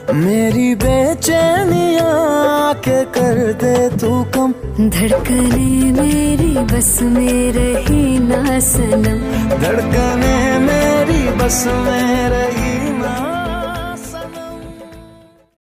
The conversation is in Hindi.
मेरी बेचैनियाँ के कर दे तू कम। धड़कने मेरी बस में रही ना सनम, धड़कने मेरी बस में रही